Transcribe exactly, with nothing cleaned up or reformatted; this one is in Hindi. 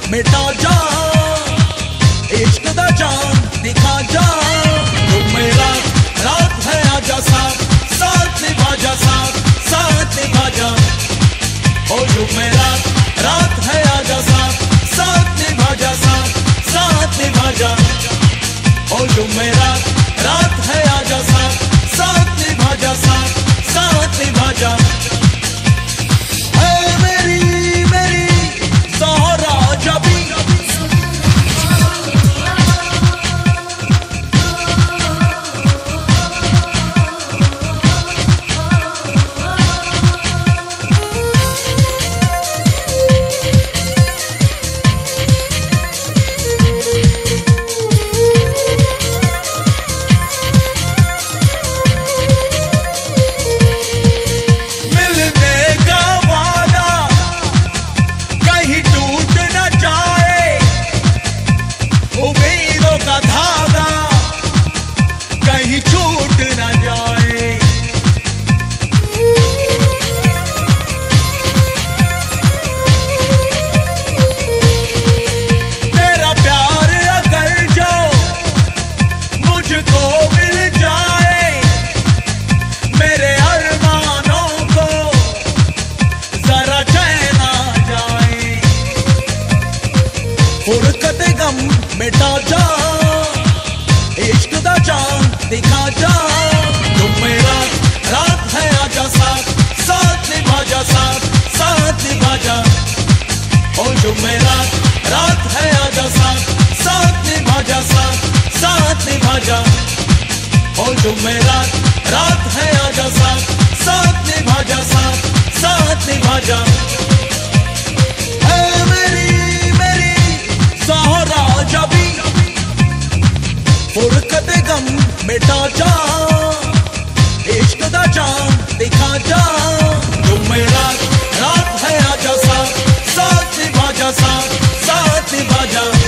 मिटा जा, इश्क दा जान दिखा जा। तू मेरा रात है आजा साथ, साथ निभा जा, साथ साथ निभा जा। ओ तू मेरा रात है आजा साथ, साथ निभा जा, साथ साथ निभा जा। ओ तू मेरा रात है आजा साथ, साथ निभा जा, साथ साथ निभा जा। ऐ मेरी मेरी ज़ोहराजबीं, मिटा जा, इश्क दा जान दिखा जा। तुम मेरा रात है आजा साथ, साथ निभा जा, साथ साथ निभा जा। ओ जो मेरा रात है आजा साथ, साथ निभा जा, साथ साथ निभा जा। ओ जो मेरा रात है आजा साथ, साथ निभा जा, साथ साथ निभा जा। ऐ मेरी मेरी ज़ोहराजबीं, फुरकत गम मिटा जा, इश्क दा जान दिखा जा। तुम मेरा रात है आजा साथ, साथ निभा जा, साथ साथ निभा जा।